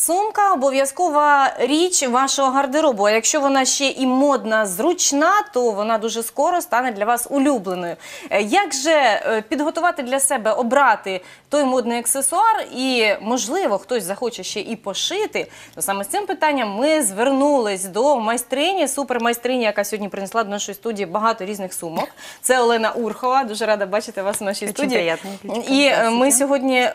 Сумка – обов'язкова річ вашого гардеробу. А якщо вона ще і модна, зручна, то вона дуже скоро стане для вас улюбленою. Як же підготувати для себе, обрати той модний аксесуар і, можливо, хтось захоче ще і пошити, то саме з цим питанням ми звернулись до майстрині, супермайстрині, яка сьогодні принесла до нашої студії багато різних сумок. Це Олена Урхова. Дуже рада бачити вас у нашій студії. І ми сьогодні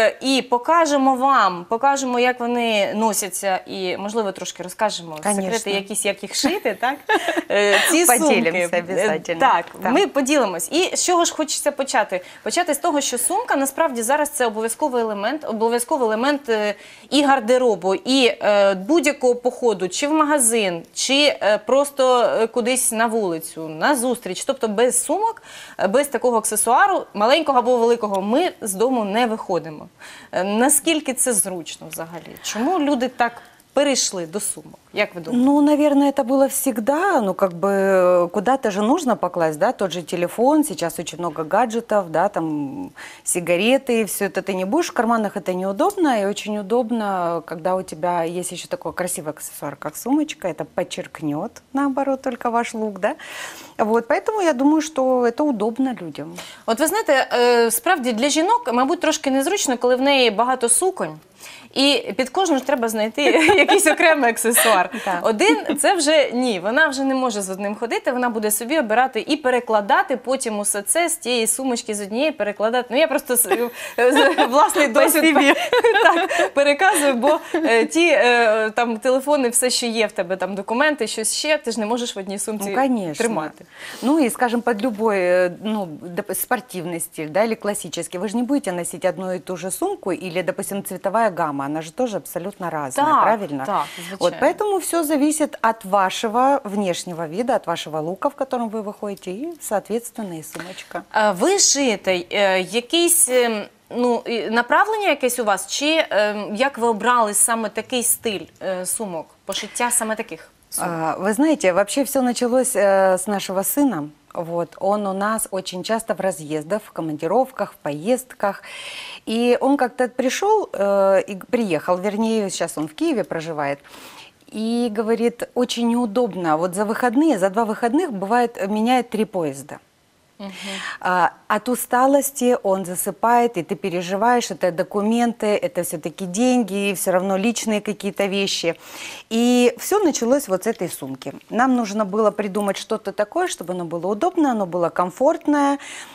і покажемо вам, як вони носяться, і, можливо, трошки розкажемо секрети якісь, як їх шити, так? Ці Поділимося обов'язково. Так, ми поділимось. І з чого ж хочеться почати? Почати з того, що сумка, насправді, зараз це обов'язковий елемент і гардеробу, і будь-якого походу, чи в магазин, чи просто кудись на вулицю, на зустріч. Тобто без сумок, без такого аксесуару, маленького або великого, ми з дому не виходимо. Наскільки це зручно взагалі? Чому люди так перейшли до сумок? Як ви думаете? Ну, наверное, это было всегда, ну, как бы, куда-то же нужно покласть, да, тот же телефон, сейчас очень много гаджетов, да, там, сигареты, все это ты не будешь в карманах, это неудобно, и очень удобно, когда у тебя есть еще такой красивый аксессуар, как сумочка, это подчеркнет, наоборот, только ваш лук, да, вот, поэтому я думаю, что это удобно людям. От ви знаєте, справді для жінок, мабуть, трошки незручно, коли в неї багато суконь, і під кожну ж треба знайти якийсь окремий аксесуар. Один – це вже ні, вона вже не може з одним ходити, вона буде собі обирати і перекладати потім усе це з тієї сумочки з однієї перекладати. Ну, я просто власний досвід переказую, бо ті там телефони, все, що є в тебе, там документи, щось ще, ти ж не можеш в одній сумці тримати. Ну, и, скажем, под любой, ну, спортивный стиль, да, или классический, вы же не будете носить одну и ту же сумку, или, допустим, цветовая гамма, она же тоже абсолютно разная, правильно? Так, вот, поэтому все зависит от вашего внешнего вида, от вашего лука, в котором вы выходите, и, соответственно, и сумочка. Ви шиєте якісь, ну, направлення якесь у вас, чи як ви обрали саме такий стиль сумок, пошиття саме таких сумок? Вы знаете, вообще все началось с нашего сына. Вот, он у нас очень часто в разъездах, в командировках, в поездках. И он как-то пришел, приехал, вернее, сейчас он в Киеве проживает, и говорит, очень неудобно, вот за выходные, за 2 выходных бывает, меняет 3 поезда. От усталости он засыпает, и ты переживаешь, это документы, это все-таки деньги, все равно личные какие-то вещи. И все началось вот с этой сумки. Нам нужно было придумать что-то такое, чтобы оно было удобно, оно было комфортное,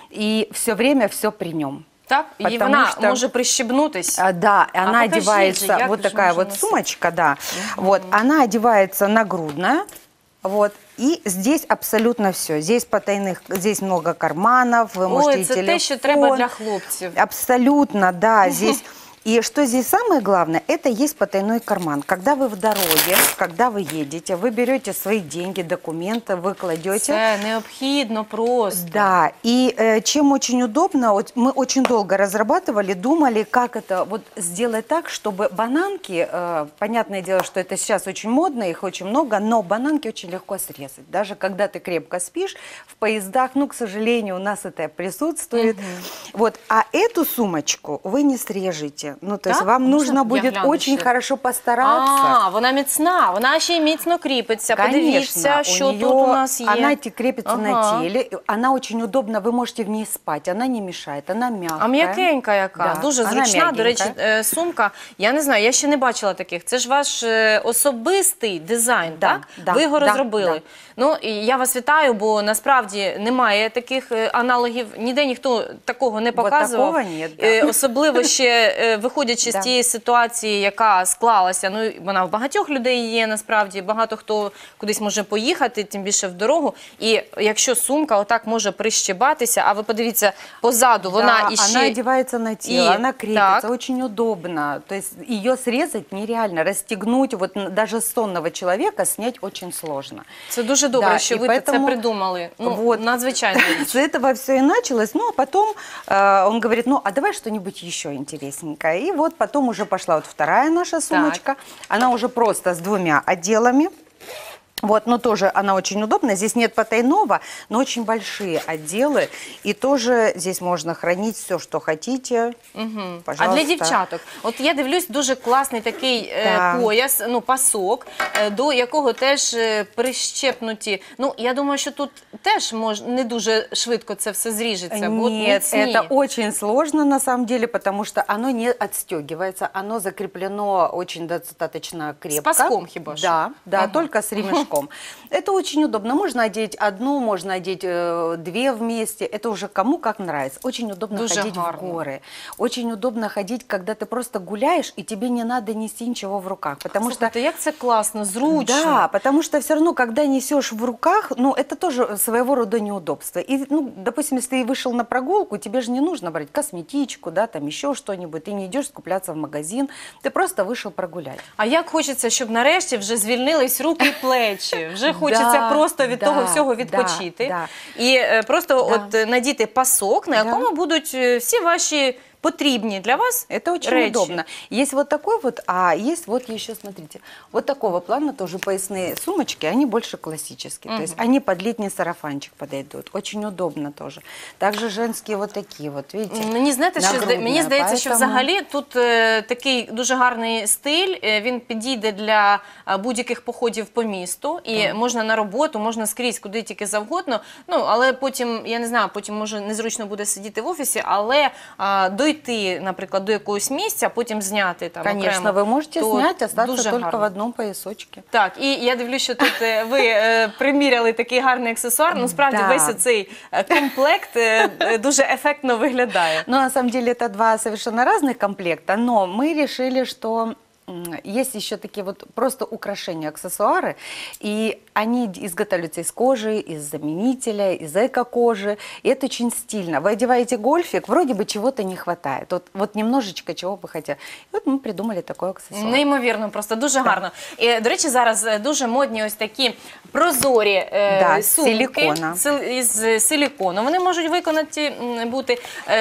и все время все при нем. Так, и она может прищебнутись. Да, она одевается, вот такая вот сумочка, да, вот, она одевается нагрудная. Вот. И здесь абсолютно все. Здесь потайных, здесь много карманов, вы можете це те, що треба для хлопців. Абсолютно, да, здесь. И что здесь самое главное, это есть потайной карман. Когда вы в дороге, когда вы едете, вы берете свои деньги, документы, вы кладете. Це необходимо просто. Да, и чем очень удобно, вот мы очень долго разрабатывали, думали, как это вот сделать так, чтобы бананки, понятное дело, что это сейчас очень модно, их очень много, но бананки очень легко срезать. Даже когда ты крепко спишь, в поездах, ну, к сожалению, у нас это присутствует. Вот, а эту сумочку вы не срежете. Ну, то есть вам нужно будет очень хорошо постараться. Вона міцна, вона ще й міцно кріпиться. Подивіться, що тут у нас є. Она крепится на теле, она очень удобна, вы можете в ней спать, она не мешает, она мягкая. А м'якенька яка, дуже зручна, до речі, сумка. Я не знаю, я ще не бачила таких. Це ж ваш особистий дизайн, так? Ви його розробили. Ну, я вас вітаю, бо насправді немає таких аналогів, ніде ніхто такого не показував. Такого нет, да. Особливо ще виходячи з тієї ситуації, яка склалася, ну, вона в багатьох людей є, насправді, багато хто кудись може поїхати, тим більше в дорогу, і якщо сумка отак може прищебатися, а ви подивіться, позаду вона іще... Она одевается на тело, она крепится, очень удобно, то есть ее срезать нереально, расстегнуть, вот даже сонного человека снять очень сложно. Це дуже добре, що ви це придумали, ну, надзвичайно. С этого все и началось, ну, а потом он говорит, ну, а давай что-нибудь еще интересненькое. И вот потом уже пошла вот вторая наша сумочка. Она уже просто с 2 отделами. Вот, но тоже она очень удобная. Здесь нет потайного, но очень большие отделы. И тоже здесь можно хранить все, что хотите. А Пожалуйста. для дівчаток, от я дивлюсь, дуже класний такий Так. пояс, ну пасок, до якого теж прищепнуті. Ну, я думаю, що тут теж не дуже швидко це все зріжеться. бо Нет, міцні. это очень сложно на самом деле, потому что оно не отстегивается, оно закреплено очень достаточно крепко. С паском хиба что? Да, да, Ага. только с ремешком. Это очень удобно. Можно одеть одну, можно одеть две вместе. Это уже кому как нравится. Очень удобно Дуже ходить гарно. в горы. Очень удобно ходить, когда ты просто гуляешь, и тебе не надо нести ничего в руках. Потому что Слухайте, як це класно, зручно. да, потому что все равно, когда несешь в руках, ну, это тоже своего рода неудобство. И, ну, допустим, если ты вышел на прогулку, тебе же не нужно брать косметичку, да, там еще что-нибудь, ты не идешь скупляться в магазин, ты просто вышел прогулять. А як хочеться, щоб нарешті вже звільнились руки і плечі. Вже хочеться Да, просто від да, того всього да, відпочити. да. І просто Да. от надіти пасок, на Да. якому будуть всі ваші потрібні для вас Это очень речі. удобно. Есть вот такой вот, а есть вот еще, смотрите, вот такого плана тоже поясные сумочки, они больше классические. То есть они под летний сарафанчик подойдут. Очень удобно тоже. Также женские вот такие вот, видите? Мені, знаєте, що, нагрудная, мені здається, що поэтому- взагалі тут такий дуже гарний стиль, він підійде для будь-яких походів по місту, і можна на роботу, можна скрізь, куди тільки завгодно, ну, але потім, я не знаю, потім може незручно буде сидіти в офісі, але дойти, наприклад, до якогось місця, потім зняти там Конечно, окремо, вы можете то снять, остаться дуже только гарно. в одном поясочке. Так, і я дивлюсь, що тут ви приміряли такий гарний аксесуар. Ну, справді, Да. весь оцей комплект дуже ефектно виглядає. Но на самом деле это два совершенно разных комплекта, но мы решили, что есть еще такие вот просто украшения, аксессуары, и они изготавливаются из кожи, из заменителя, из эко-кожи, и это очень стильно. Вы одеваете гольфик, вроде бы чего-то не хватает, вот немножечко чего бы хотели. И вот мы придумали такой аксессуар. Неймовірно, просто дуже гарно. І, до речі, зараз дуже модні ось такі прозорі Да, з сумки силікона. із силікону. Вони можуть виконаті бути.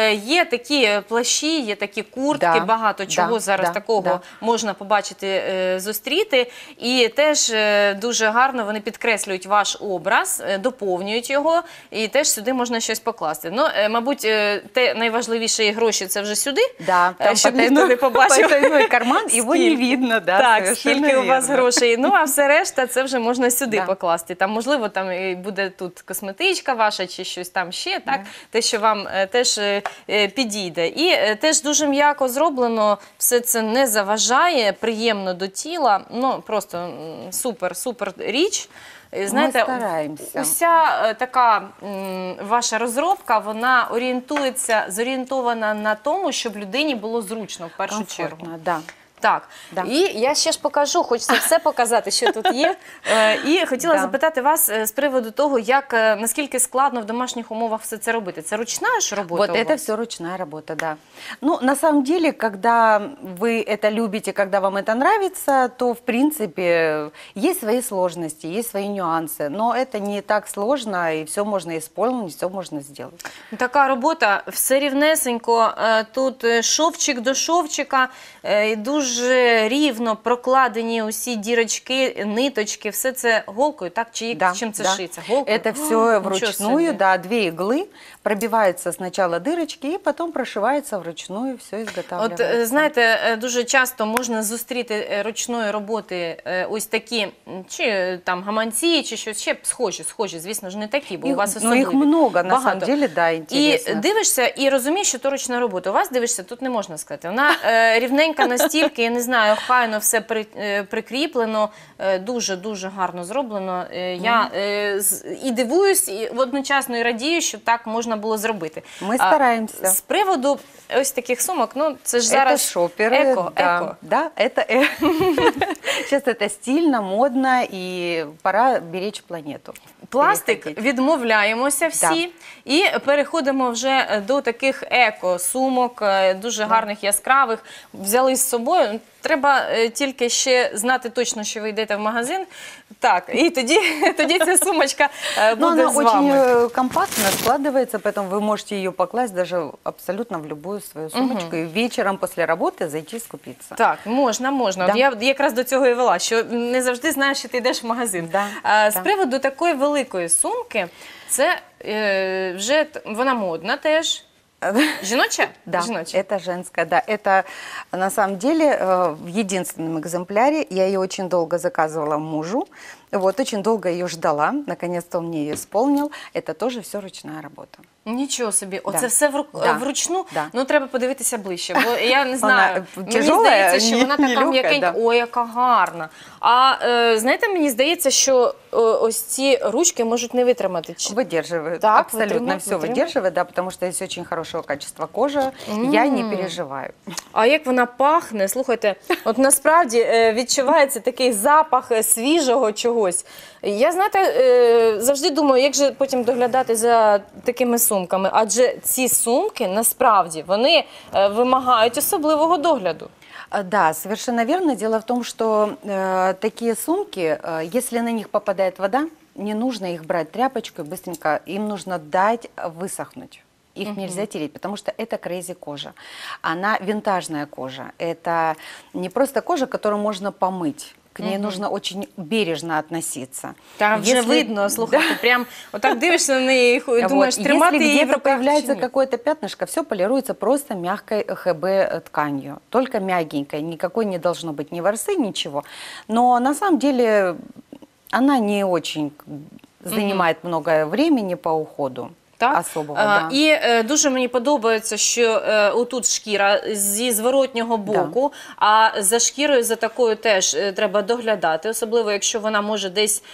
Є такі плащі, є такі куртки, Да, багато чого да, зараз да, такого да. можна побачити, зустріти. І теж дуже гарно вони підкреслюють ваш образ, доповнюють його, і теж сюди можна щось покласти. Ну, мабуть, те найважливіше гроші це вже сюди, Да, там щоб ніхто не побачив. потайной карман, его не Скільки. видно, да, Так, совершенно скільки у вас верно. грошей. Ну, а все решта, це вже можна сюди Да. покласти. Там, можливо, там і буде тут косметичка ваша чи щось там ще, так? Те, що вам теж підійде. І теж дуже м'яко зроблено, все це не заважає, приємно до тіла. Ну, просто супер річ. Знаєте, стараємося. уся така ваша розробка, вона зорієнтована на тому, щоб людині було зручно в першу чергу. Комфортно, да. Так, Да. і я ще ж покажу, хочеться все показати, що тут є. І хотіла Да. запитати вас з приводу того, наскільки складно в домашніх умовах все це робити. Це ручна ж робота Вот у это вас? все ручная работа, да. Ну, на самом деле, когда вы это любите, когда вам это нравится, то, в принципе, есть свои сложности, есть свои нюансы, но это не так сложно, и все можно исполнить, все можно сделать. Така робота, все рівнесенько, тут шовчик до шовчика, і дуже рівно прокладені усі дірочки, ниточки, все це голкою, так? Чи чим це шиється? Голкою? Это все Нічого вручную, собі. да, 2 иглы, пробиваются сначала дырочки, и потом прошивается вручную, все От, изготавливается. знаєте, дуже часто можна зустріти ручної роботи ось такі, чи там гаманці, чи щось ще схожі, звісно ж, не такі, бо у вас особливі. их много, на самом Багато. деле, да, І интересно. дивишся, і розумієш, що то ручна робота. У вас дивишся, тут не можна сказати. Вона рівненька настільки, я не знаю, хайно все прикріплено, дуже гарно зроблено. Я і дивуюсь, і одночасно і радію, що так можна було зробити. Ми стараємося. З приводу ось таких сумок, ну це ж Это зараз шоперы, еко. да, это сейчас это стильно, модно, и пора беречь планету. Пластик Переходить. відмовляємося всі і переходимо вже до таких еко-сумок, дуже гарних, яскравих. Взяли з собою. собою. Треба тільки ще знати точно, що ви йдете в магазин. Так, і тоді ця сумочка Но буде она з очень вами. компактно складывается, поэтому вы можете ее покласть даже абсолютно в любую свою сумочку и вечером после работы зайти скупиться. Так, можна. Да. От я якраз до цього і вела, що не завжди знаєш, що ти йдеш в магазин. Да, З да. приводу такої великої сумки, це вже вона модна теж. Жіноча? Да, Жіноча. это женская, да. Это на самом деле в единственном экземпляре. Я ее очень долго заказывала мужу. Вот, очень долго ее ждала. Наконец-то он мне ее исполнил. Это тоже все ручная работа. Нічого собі. Оце Да. все Да. вручну? Да. Ну, треба подивитися ближче, бо я не знаю. Вона Мені тяжола, здається, що не- вона не така легка, м'якенька. да. Ой, яка гарна. А знаєте, мені здається, що ось ці ручки можуть не витримати. Выдерживает. Так, Абсолютно все выдерживает. выдерживает, да, потому что есть очень хорошего качества кожа. Я не переживаю. А як вона пахне, слухайте, от насправді відчувається такий запах свіжого чогось. Я, знаєте, завжди думаю, як же потім доглядати за такими сумками, адже ці сумки, насправді, вони вимагають особливого догляду. Да, совершенно верно. Дело в том, что такие сумки, если на них попадает вода, не нужно их брать тряпочкой быстренько, им нужно дать высохнуть. Их нельзя тереть, потому что это крейзи кожа. Она винтажная кожа. Это не просто кожа, которую можно помыть. К ней нужно очень бережно относиться. Та вже Если- видно, слухайте, прям отак дивишся на неї і думаєш, Вот. тримати Если її в где-то руках чи появляется ні? какое-то пятнышко, все полируется просто мягкой ХБ тканью. Только мягенькой, никакой не должно быть ни ворсы, ничего. Но на самом деле она не очень занимает много времени по уходу. Так? Особого, да. І дуже мені подобається, що отут шкіра зі зворотнього боку, а за шкірою за такою теж треба доглядати, особливо якщо вона може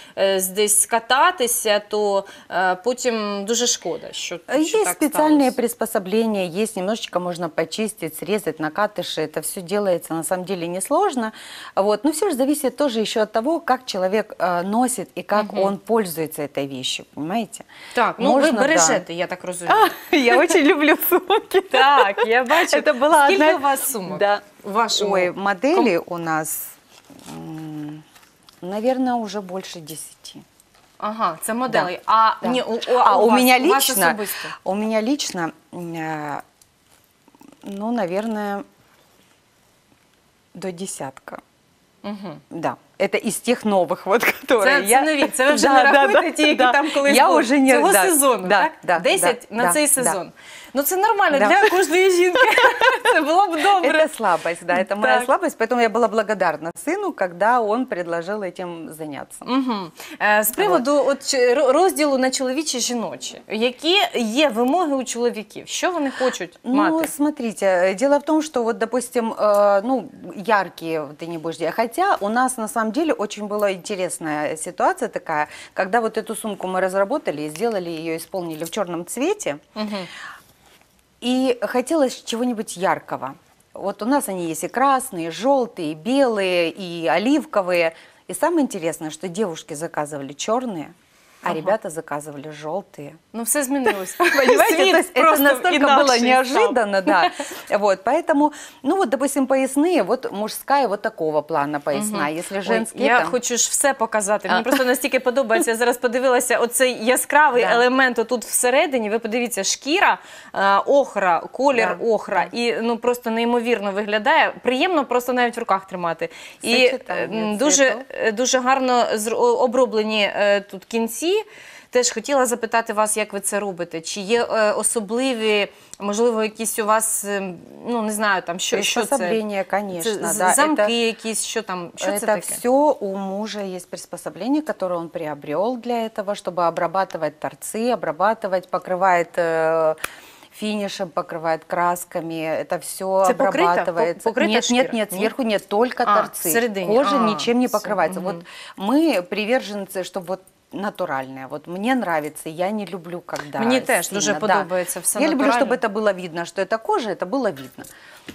десь скататися, то потім дуже шкода, що Есть так специальные сталося. приспособления, есть немножечко можно почистить, срезать, накатыши. Это все делается на самом деле несложно. Вот. Но все же зависит тоже еще от того, как человек носит и как он пользуется этой вещью, понимаете? Так, ну ви Можно, бережете, я так розумію. Я очень люблю сумки. Так, я бачу. Это была Скільки одна- у вас сумок? Да. У вашому? Ой, модели у нас, наверное, уже больше 10. Ага, це моделей. Да. А, Да. ні, У вас, меня у вас лично, особисто? у меня лично, ну, наверное, до десятка. Да. Это из тех новых, вот, которые Це нові, це ви вже не рахуєте ті, які там колись Я були. уже не, Цього да, сезону, да, так? Да, 10 да, на да, цей да. сезон. Ну це нормально Да. для кожної жінки. Це було б добре. Это слабость, да, это моя Так. слабость, поэтому я была благодарна сыну, когда он предложил этим заняться. Мгм. З приводу розділу на чоловічі і жіночі, які є вимоги у чоловіків? Що вони хочуть Ну, мати? смотрите, дело в том, что вот, допустим, ну, яркие ты не будешь делать. Хотя у нас на самом деле очень была интересная ситуация такая, когда вот эту сумку мы разработали и сделали ее, исполнили в черном цвете, и хотелось чего-нибудь яркого. Вот у нас они есть и красные, и желтые, и белые, и оливковые. И самое интересное, что девушки заказывали черные, а ребята заказывали желтые. Ну все змінилось. Понимаете, Світ то есть это просто настолько інакший было став. неожиданно, да. Вот, поэтому, ну вот, допустим, поясные, вот мужская вот такого плана поясная. Если Ой, женские, я там... хочу ж все показати. Мені просто настільки подобається. Я зараз подивилася оцей яскравий Да. елемент отут всередині. Ви подивіться, шкіра, охра, колір Да. охра. І ну просто неймовірно виглядає. Приємно просто навіть в руках тримати. І Сочетання дуже гарно оброблені тут кінці. Теж хотіла запитати вас, як ви це робите? Чи є особливі, можливо, якісь у вас, ну не знаю, там що це? Приспособления, конечно, Це да. замки Это- якісь, що там, що це Это таке? все у мужа есть приспособление, которое он приобрел для этого, чтобы обрабатывать торцы, покрывает финишем, покрывает красками. Это все Это покрыто? обрабатывается. Покрыта Нет, шкира? нет, нет, Нет? сверху нет, только А, торцы. всередине. Кожа А, ничем не всё, покрывается. Вот мы приверженцы, чтобы вот натуральное. Вот мне нравится, я не люблю, когда Мені теж сильно, дуже да. подобається все Я люблю, натурально. чтобы это было видно, что это кожа, это было видно.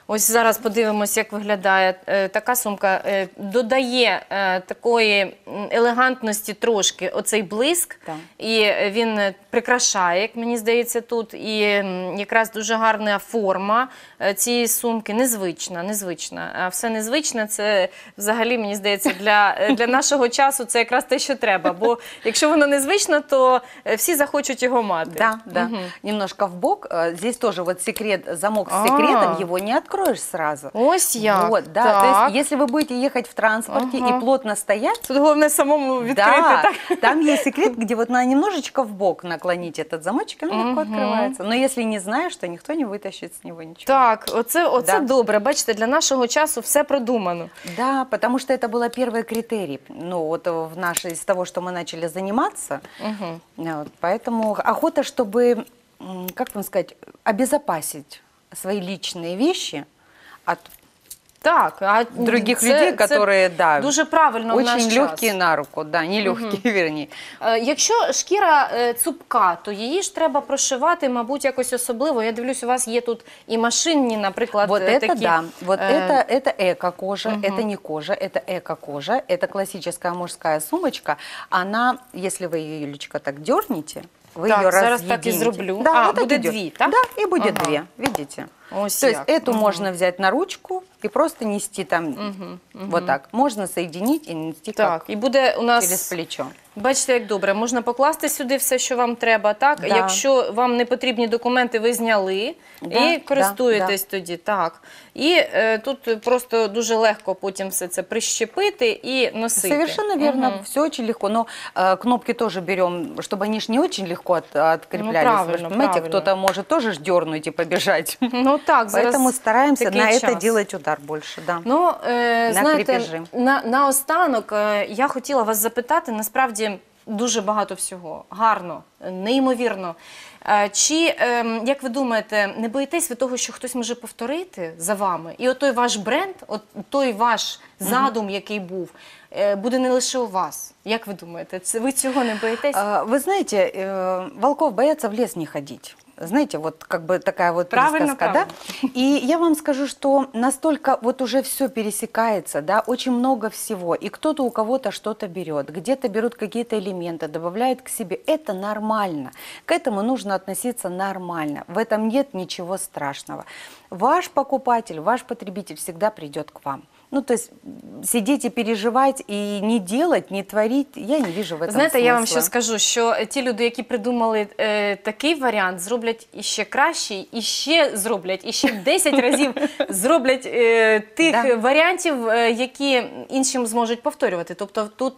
Ось зараз подивимось, як виглядає така сумка. Додає такої елегантності трошки оцей блиск. Так. І він прикрашає, як мені здається, тут. І якраз дуже гарна форма цієї сумки. Незвична. А все незвичне, це взагалі, мені здається, для нашого часу це якраз те, що треба. Бо якщо воно незвично, то всі захочуть його мати. Да, да. Немножко в бок. Здесь тоже вот секрет, замок с секретом, его не откроешь сразу. Ось як. Вот, да. Так. То есть, если вы будете ехать в транспорте и плотно стоять, Тут головне самому відкрити. да, Так? там есть секрет, где вот надо немножечко в бок наклонить этот замочек, и он легко открывается. Но если не знаешь, то никто не вытащит с него ничего. Так, оце Да. добре. Бачите, для нашого часу все продумано. Да, потому что это был первый критерий. Ну, вот из того, что мы начали заниматься. Вот, поэтому охота, чтобы, как вам сказать, обезопасить свои личные вещи от Так, а других це- людей, це которые, да, дуже правильно в наш очень час. легкие на руку, да, не легкие, вернее. Якщо шкіра цупка, то її ж треба прошивати, мабуть, якось особливо. Я дивлюсь, у вас є тут і машинні, наприклад, Вот это такі. да, вот это эко-кожа, это не кожа, это эко-кожа, это классическая мужская сумочка. Она, если вы ее, Юлечка, так дернете, вы Так, ее зараз так і разъедините. зроблю. Да, А, вот так буде идет. дві, так? Да, и будет Ага. две, видите? Ось То есть як. эту можно взять на ручку и просто нести там вот так. Можно соединить и нести Так, как і буде у нас... через плечо. Бачите, як добре, можна покласти сюди все, що вам треба, так? Да. Якщо вам не потрібні документи, ви зняли Да, і користуєтесь да. тоді, так. І тут просто дуже легко потім все це прищепити і носити. Совершенно верно, все очень легко. Но кнопки тоже берем, чтобы они ж не очень легко откреплялись. правильно, Вы ж понимаете, правильно. кто-то может тоже ж дернуть и побежать. Ну так, зараз Поэтому стараемся такий на это час. делать удар больше, да. Ну, знаєте, крепежі. наостанок я хотіла вас запитати, насправді дуже багато всього, гарно, неймовірно. Чи, як ви думаєте, не боїтесь ви того, що хтось може повторити за вами? І отой ваш бренд, от той ваш задум, який був, буде не лише у вас. Як ви думаєте, ви цього не боїтесь? Вы знаете, волков боятся в лес не ходить. Знаете, вот как бы такая вот Правильно, присказка, правильно. да? И я вам скажу, что настолько вот уже все пересекается, да, очень много всего, и кто-то у кого-то что-то берет, где-то берут какие-то элементы, добавляют к себе. Это нормально. К этому нужно относиться нормально. В этом нет ничего страшного. Ваш покупатель, ваш потребитель всегда придет к вам. Ну, то есть сидеть и переживать, и не делать, не творить, я не вижу в этом Знаєте, я вам смысла. що скажу, що ті люди, які придумали такий варіант, зроблять іще кращий, іще зроблять, іще 10 разів зроблять тих Да. варіантів, які іншим зможуть повторювати. Тобто тут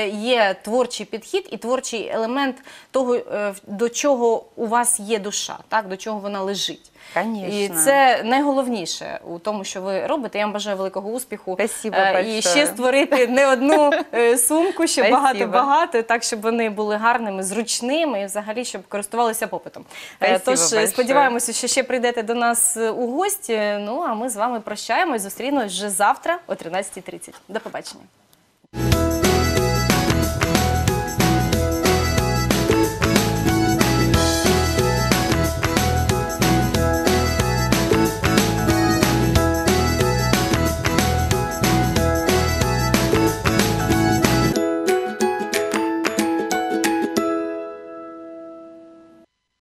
є творчий підхід і творчий елемент того, до чого у вас є душа, так, до чого вона лежить. Конечно. І це найголовніше у тому, що ви робите. Я вам бажаю великого успіху. Спасибо І большое. ще створити не одну сумку, ще Спасибо. багато-багато, так, щоб вони були гарними, зручними і взагалі, щоб користувалися попитом. Спасибо Тож большое. сподіваємося, що ще прийдете до нас у гості. Ну, а ми з вами прощаємось, зустрінемось вже завтра о 13:30. До побачення.